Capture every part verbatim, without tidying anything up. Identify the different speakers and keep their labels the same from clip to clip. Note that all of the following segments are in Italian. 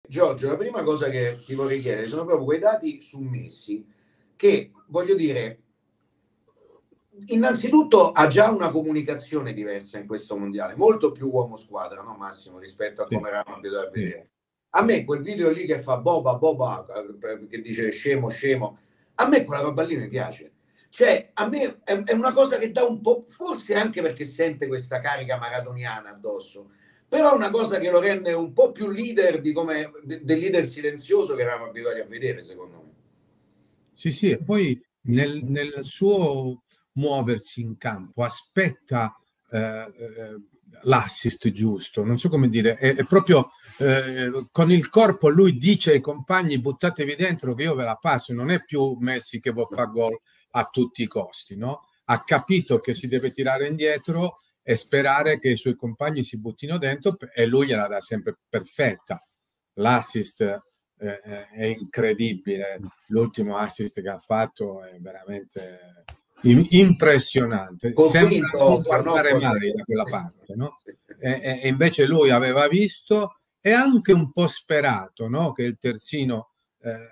Speaker 1: Giorgio, la prima cosa che ti vorrei chiedere sono proprio quei dati su Messi che, voglio dire, innanzitutto ha già una comunicazione diversa in questo mondiale, molto più uomo squadra, no Massimo, rispetto a
Speaker 2: Sì.
Speaker 1: come eravamo abituati a vedere. A me quel video lì che fa boba boba, che dice scemo scemo, a me quella roba lì mi piace. Cioè, a me è, è una cosa che dà un po', forse anche perché sente questa carica maradoniana addosso, però è una cosa che lo rende un po' più leader di come de, del leader silenzioso che eravamo abituati a vedere, secondo me.
Speaker 2: Sì, sì, e poi nel, nel suo muoversi in campo aspetta eh, eh, l'assist giusto, non so come dire, è, è proprio eh, con il corpo lui dice ai compagni buttatevi dentro che io ve la passo, non è più Messi che vuol fare gol a tutti i costi, no? Ha capito che si deve tirare indietro e sperare che i suoi compagni si buttino dentro e lui gliela dà sempre perfetta. L'assist eh, è incredibile, l'ultimo assist che ha fatto è veramente impressionante, sembra non
Speaker 1: Occhio, no?
Speaker 2: guardare mai da quella parte, no? E, e invece lui aveva visto e anche un po' sperato, no? Che il terzino eh,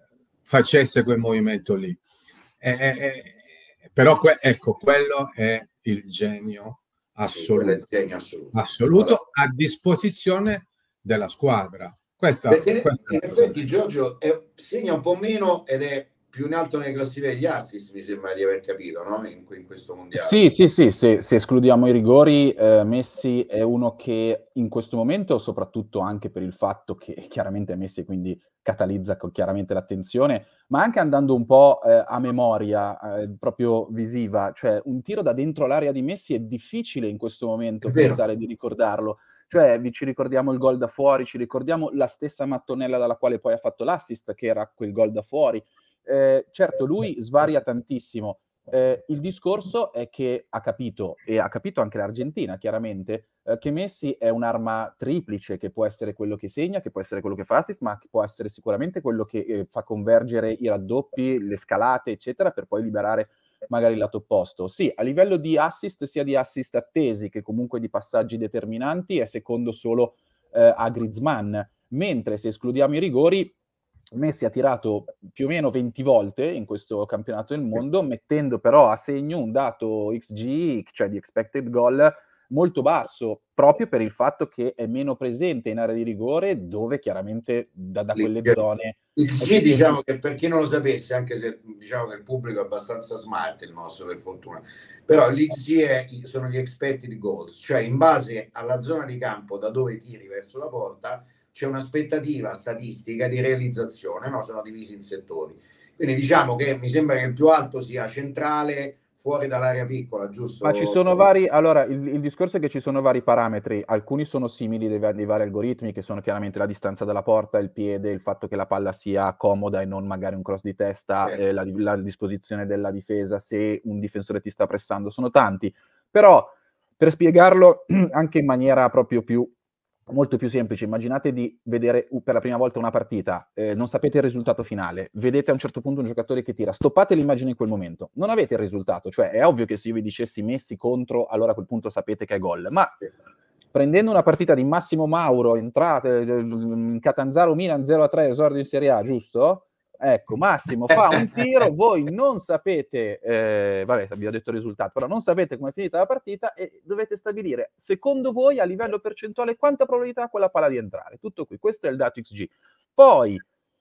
Speaker 2: facesse quel movimento lì. E, e, però que- ecco, quello è il genio assoluto,
Speaker 1: Sì, genio assoluto.
Speaker 2: assoluto a disposizione della squadra. Questa,
Speaker 1: Perché
Speaker 2: questa è
Speaker 1: in
Speaker 2: la cosa
Speaker 1: effetti Giorgio è, segna un po' meno ed è più in alto nelle classifiche degli assist, mi sembra di aver capito, no? In, in questo mondiale.
Speaker 3: Sì, sì, sì, se, se escludiamo i rigori, eh, Messi è uno che in questo momento, soprattutto anche per il fatto che chiaramente è Messi, quindi catalizza chiaramente l'attenzione, ma anche andando un po' eh, a memoria, eh, proprio visiva, cioè un tiro da dentro l'area di Messi è difficile in questo momento pensare di ricordarlo. Cioè, vi ci ricordiamo il gol da fuori, ci ricordiamo la stessa mattonella dalla quale poi ha fatto l'assist, che era quel gol da fuori. Eh, certo, lui svaria tantissimo. Eh, il discorso è che ha capito, e ha capito anche l'Argentina, chiaramente, eh, che Messi è un'arma triplice, che può essere quello che segna, che può essere quello che fa assist, ma che può essere sicuramente quello che eh, fa convergere i raddoppi, le scalate, eccetera, per poi liberare magari il lato opposto. Sì, a livello di assist, sia di assist attesi che comunque di passaggi determinanti, è secondo solo eh, a Griezmann, mentre se escludiamo i rigori, Messi ha tirato più o meno venti volte in questo campionato del mondo, mettendo però a segno un dato X G, cioè di expected goal, molto basso, proprio per il fatto che è meno presente in area di rigore, dove chiaramente da, da quelle zone...
Speaker 1: X G, diciamo che per chi non lo sapesse, anche se diciamo che il pubblico è abbastanza smart, il nostro per fortuna, però l'X G è, sono gli expected goals, cioè in base alla zona di campo da dove tiri verso la porta c'è un'aspettativa statistica di realizzazione, no? Sono divisi in settori. Quindi diciamo che mi sembra che il più alto sia centrale, fuori dall'area piccola, giusto?
Speaker 3: Ma ci sono vari, allora il, il discorso è che ci sono vari parametri, alcuni sono simili dei, dei vari algoritmi, che sono chiaramente la distanza dalla porta, il piede, il fatto che la palla sia comoda e non magari un cross di testa,
Speaker 1: Certo.
Speaker 3: eh, la, la disposizione della difesa se un difensore ti sta pressando, sono tanti, però per spiegarlo anche in maniera proprio più molto più semplice, immaginate di vedere per la prima volta una partita, eh, non sapete il risultato finale, vedete a un certo punto un giocatore che tira, stoppate l'immagine in quel momento, non avete il risultato, cioè è ovvio che se io vi dicessi Messi contro, allora a quel punto sapete che è gol, ma prendendo una partita di Massimo Mauro, entrate in Catanzaro Milan zero a tre, esordio in Serie A, giusto? Ecco, Massimo fa un tiro, voi non sapete, eh, vabbè, abbiamo detto il risultato, però non sapete come è finita la partita e dovete stabilire, secondo voi, a livello percentuale, quanta probabilità ha quella palla di entrare. Tutto qui, questo è il dato X G. Poi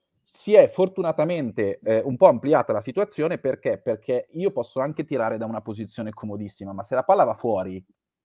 Speaker 3: si è fortunatamente eh, un po' ampliata la situazione, perché? Perché io posso anche tirare da una posizione comodissima, ma se la palla va fuori,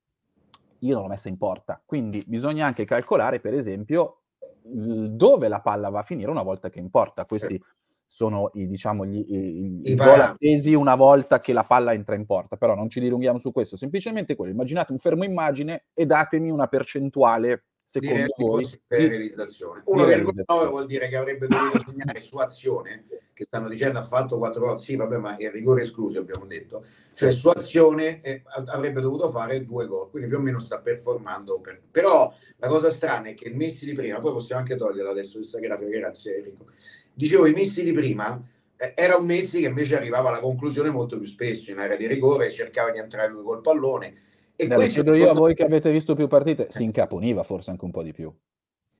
Speaker 3: io non l'ho messa in porta. Quindi bisogna anche calcolare, per esempio, dove la palla va a finire una volta che è in porta. Questi sono i, diciamo, gli, i, i gol attesi una volta che la palla entra in porta, però non ci dilunghiamo su questo, semplicemente quello, immaginate un fermo immagine e datemi una percentuale secondo
Speaker 1: di
Speaker 3: voi
Speaker 1: di realizzazione. uno virgola nove vuol dire che avrebbe dovuto segnare su azione, che stanno dicendo ha fatto quattro gol, sì vabbè, ma il rigore escluso abbiamo detto, cioè su azione eh, avrebbe dovuto fare due gol, quindi più o meno sta performando per... però la cosa strana è che il Messi di prima, poi possiamo anche toglierla adesso questa grafica, grazie Enrico, dicevo i Messi di prima eh, era un Messi che invece arrivava alla conclusione molto più spesso in area di rigore, cercava di entrare lui col pallone. E
Speaker 3: Beh, lo chiedo io a voi che avete visto più partite, si incaponiva forse anche un po' di più.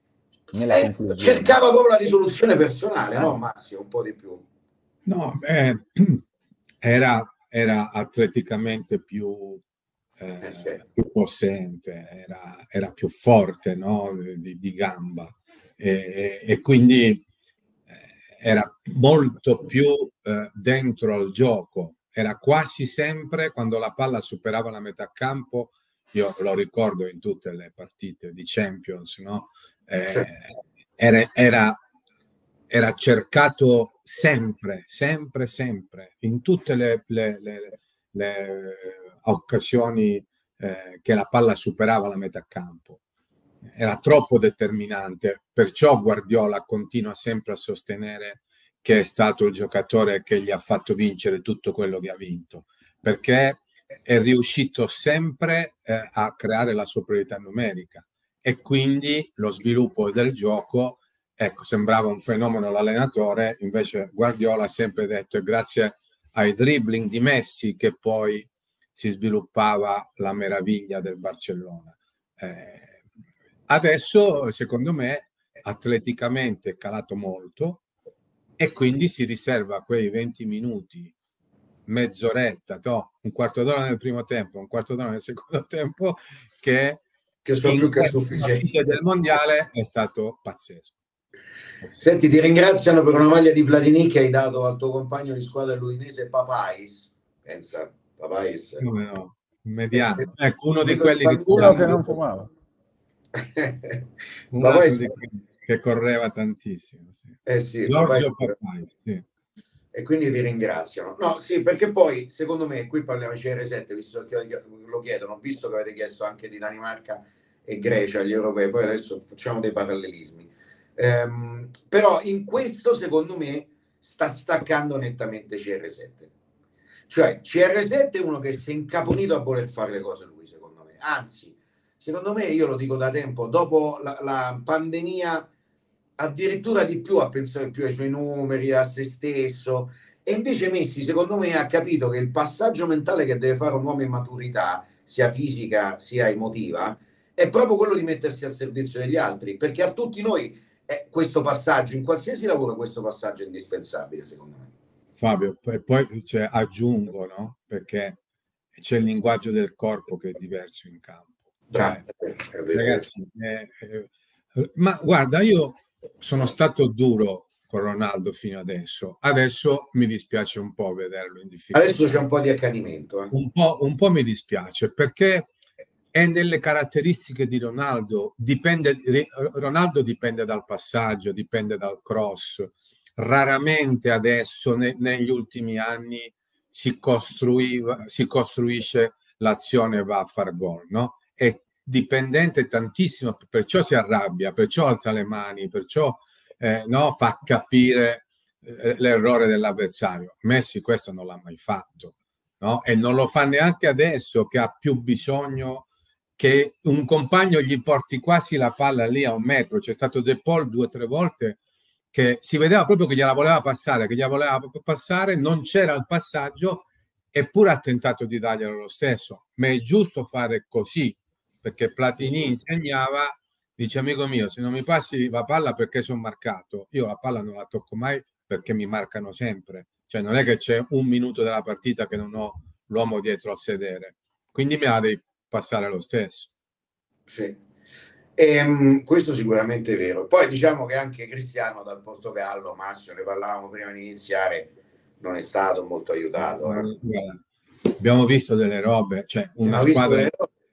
Speaker 3: nella
Speaker 1: eh,
Speaker 3: conclusione.
Speaker 1: Cercava proprio la risoluzione personale, eh. no Massimo? Un po' di più.
Speaker 2: No, eh, era, era atleticamente più, eh, eh, più possente, era, era più forte, no? di, di gamba e, e quindi era molto più eh, dentro al gioco, era quasi sempre quando la palla superava la metà campo, io lo ricordo in tutte le partite di Champions, no? eh, era, era, era cercato sempre, sempre, sempre, in tutte le, le, le, le occasioni eh, che la palla superava la metà campo. Era troppo determinante, perciò Guardiola continua sempre a sostenere che è stato il giocatore che gli ha fatto vincere tutto quello che ha vinto, perché è riuscito sempre eh, a creare la superiorità numerica e quindi lo sviluppo del gioco, ecco, sembrava un fenomeno l'allenatore, invece Guardiola ha sempre detto è grazie ai dribbling di Messi che poi si sviluppava la meraviglia del Barcellona. Eh, Adesso, secondo me, atleticamente è calato molto e quindi si riserva quei venti minuti, mezz'oretta, no? Un quarto d'ora nel primo tempo, un quarto d'ora nel secondo tempo, che,
Speaker 1: che sono
Speaker 2: in
Speaker 1: più che sufficienti.
Speaker 2: Del mondiale è stato pazzesco. pazzesco.
Speaker 1: Senti, ti ringraziano per una maglia di Platini che hai dato al tuo compagno di squadra l'udinese Papais. Pensa, Papais.
Speaker 2: Come no? Mediano. Ecco, uno di quelli
Speaker 3: che, uno che non fumava.
Speaker 2: Papais che correva tantissimo. Sì.
Speaker 1: Eh sì,
Speaker 2: Giorgio Papais, sì.
Speaker 1: E quindi ti ringraziano. No, sì, perché poi, secondo me, qui parliamo di C R sette, visto che lo chiedono, visto che avete chiesto anche di Danimarca e Grecia agli europei, poi adesso facciamo dei parallelismi. Ehm, però in questo, secondo me, sta staccando nettamente C R sette. Cioè, C R sette è uno che si è incaponito a voler fare le cose lui, secondo me. Anzi, secondo me, io lo dico da tempo, dopo la, la pandemia addirittura di più a pensare più ai suoi numeri, a se stesso, e invece Messi secondo me ha capito che il passaggio mentale che deve fare un uomo in maturità, sia fisica sia emotiva, è proprio quello di mettersi al servizio degli altri, perché a tutti noi è questo passaggio, in qualsiasi lavoro questo passaggio è indispensabile secondo me.
Speaker 2: Fabio, e poi cioè, aggiungo, no? Perché c'è il linguaggio del corpo che è diverso in campo. Cioè,
Speaker 1: Beh,
Speaker 2: ragazzi, eh, eh, ma guarda, io sono stato duro con Ronaldo fino adesso, adesso mi dispiace un po' vederlo in difficoltà.
Speaker 1: Adesso c'è un po' di accanimento. Eh.
Speaker 2: Un po', un po' mi dispiace perché è nelle caratteristiche di Ronaldo, dipende, Ronaldo dipende dal passaggio, dipende dal cross, raramente adesso ne, negli ultimi anni si, costruiva, si costruisce l'azione e va a far gol, no? È dipendente tantissimo, perciò si arrabbia, perciò alza le mani, perciò eh, no, fa capire eh, l'errore dell'avversario. Messi questo non l'ha mai fatto, no? E non lo fa neanche adesso che ha più bisogno che un compagno gli porti quasi la palla lì a un metro. C'è stato De Paul due o tre volte che si vedeva proprio che gliela voleva passare, che gliela voleva passare, non c'era il passaggio, eppure ha tentato di darglielo lo stesso. Ma è giusto fare così, perché Platini insegnava, dice amico mio, se non mi passi la palla perché sono marcato, io la palla non la tocco mai perché mi marcano sempre. Cioè non è che c'è un minuto della partita che non ho l'uomo dietro al sedere, quindi me la devi passare lo stesso.
Speaker 1: Sì. E, um, questo sicuramente è vero. Poi diciamo che anche Cristiano dal Portogallo, Massimo, ne parlavamo prima di iniziare, non è stato molto aiutato. Eh.
Speaker 2: Abbiamo visto delle robe, cioè una squadra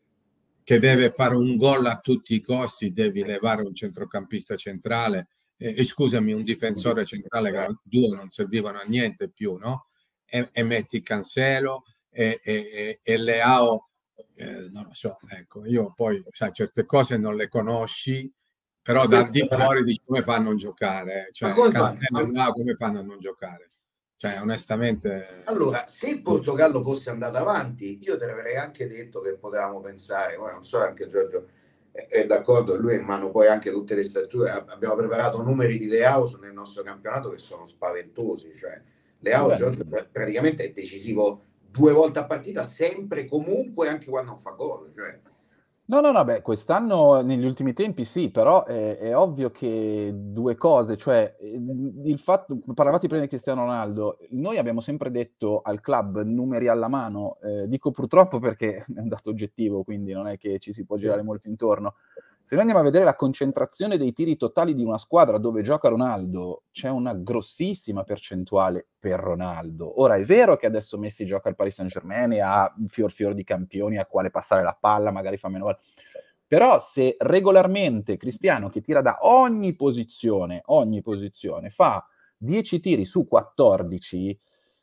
Speaker 2: che deve fare un gol a tutti i costi, devi levare un centrocampista centrale, eh, e scusami, un difensore centrale, che due non servivano a niente più, no? E, e metti Cancelo e, e, e Leao. Eh, non lo so, ecco, io poi sai, certe cose non le conosci, però da di fuori dici come fanno a non giocare, cioè come fanno? Là, come fanno a non giocare? Cioè, onestamente.
Speaker 1: Allora, se il Portogallo fosse andato avanti, io te l'avrei anche detto che potevamo pensare, poi non so, anche Giorgio è, è d'accordo, lui è in mano poi anche tutte le stature, abbiamo preparato numeri di Leao nel nostro campionato che sono spaventosi, cioè Leao Beh, Giorgio praticamente è decisivo due volte a partita, sempre, comunque, anche quando non fa gol, cioè
Speaker 3: No, no, no, beh, quest'anno negli ultimi tempi sì, però è, è ovvio che due cose, cioè il fatto, parlavate prima di Cristiano Ronaldo, noi abbiamo sempre detto al club, numeri alla mano, eh, dico purtroppo perché è un dato oggettivo, quindi non è che ci si può girare molto intorno. Se noi andiamo a vedere la concentrazione dei tiri totali di una squadra dove gioca Ronaldo, c'è una grossissima percentuale per Ronaldo. Ora è vero che adesso Messi gioca al Paris Saint-Germain e ha un fior fior di campioni a quale passare la palla, magari fa meno gol. Però se regolarmente Cristiano, che tira da ogni posizione, ogni posizione, fa dieci tiri su quattordici,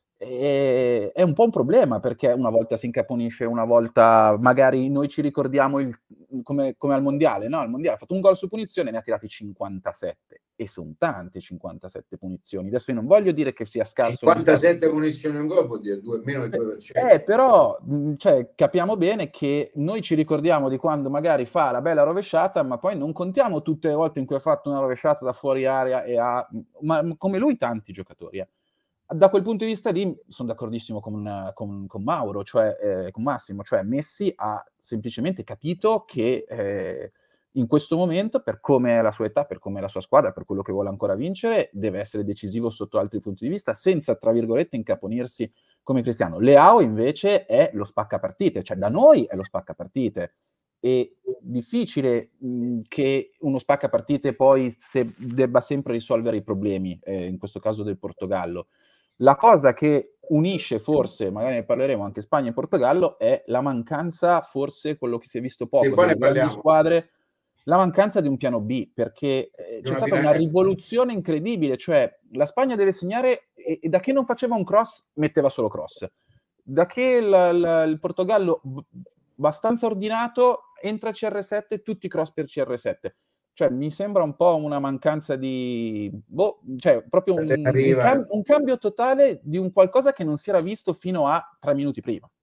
Speaker 3: eh, è un po' un problema, perché una volta si incaponisce, una volta magari noi ci ricordiamo il, come, come al mondiale, no? Al mondiale ha fatto un gol su punizione, ne ha tirati cinquantasette, e sono tante cinquantasette punizioni. Adesso io non voglio dire che sia scarso,
Speaker 1: cinquantasette punizioni in gol vuol dire due, meno del due per cento.
Speaker 3: Eh, però cioè, capiamo bene che noi ci ricordiamo di quando magari fa la bella rovesciata, ma poi non contiamo tutte le volte in cui ha fatto una rovesciata da fuori area e ha, ma come lui tanti giocatori. Eh. Da quel punto di vista lì sono d'accordissimo con, con, con Mauro, cioè eh, con Massimo, cioè Messi ha semplicemente capito che eh, in questo momento, per come è la sua età, per come è la sua squadra, per quello che vuole ancora vincere, deve essere decisivo sotto altri punti di vista, senza, tra virgolette, incaponirsi come Cristiano. Leao invece è lo spaccapartite, cioè da noi è lo spaccapartite. È difficile mh, che uno spaccapartite poi se debba sempre risolvere i problemi, eh, in questo caso del Portogallo. La cosa che unisce forse, magari ne parleremo anche Spagna e Portogallo, è la mancanza, forse quello che si è visto poco, delle grandi squadre, la mancanza di un piano B, perché eh, c'è stata una rivoluzione incredibile, cioè la Spagna deve segnare e, e da che non faceva un cross, metteva solo cross. Da che il, il, il Portogallo b- abbastanza ordinato, entra C R sette, tutti cross per C R sette. Cioè, mi sembra un po' una mancanza di... Boh, cioè, proprio un, un, cam- un cambio totale di un qualcosa che non si era visto fino a tre minuti prima.